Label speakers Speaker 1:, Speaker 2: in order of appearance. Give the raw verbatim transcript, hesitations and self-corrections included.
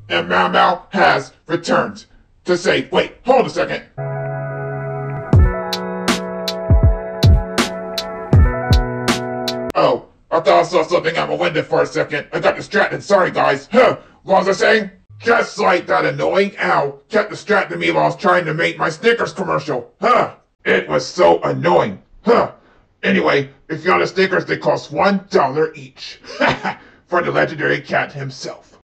Speaker 1: and Mao Mao has returned to say, wait, hold a second. Oh, I thought I saw something out my window for a second. I got distracted, sorry guys. Huh, what was I saying? Just like that annoying owl kept distracting me while I was trying to make my Snickers commercial. Huh, it was so annoying. Huh, anyway, if you want a Snickers, they cost one dollar each. For the legendary cat himself.